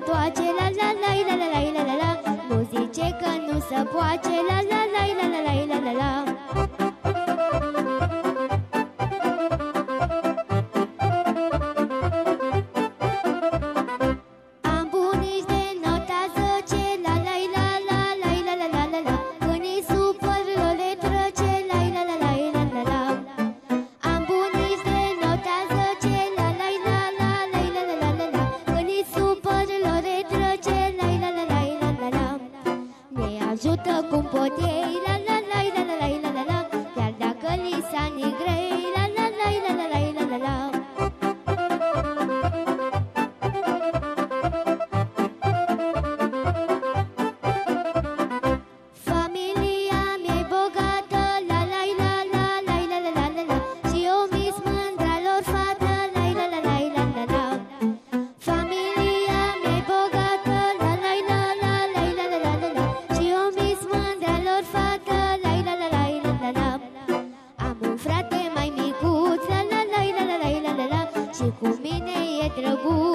întoarce, la la la la la la la la la. Nu zice că nu se poate, la la la la la la la la la. Am bunici de nota 10, la la la la la la la la la la. Când îi supăr, le trece, la la la la la la la. Am bunici de nota 10, la la la la la la la la la. Când îi supăr, le trece, la la la la la la la. Ne ajută cum pot ei, la la la la la la la la la. Chiar dacă li s-a nigrei, la la la la la la la la la. Familia mea-i bogată, la la la la la la la la la la. Și eu mi-s mândra lor fată, la la la la la la la. Familia mea-i bogată, la la la la la la la la la. Și eu mi-s mândra lor fată, la la la la la la la. Am un frate mai micuț, la la la la la la la la. Și cu mine e drăguț.